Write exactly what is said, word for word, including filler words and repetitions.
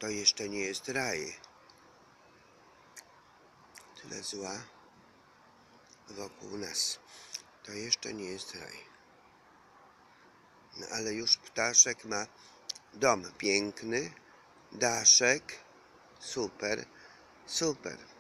To jeszcze nie jest raj. Tyle zła wokół nas. To jeszcze nie jest raj. No ale już ptaszek ma dom piękny, daszek, super, super.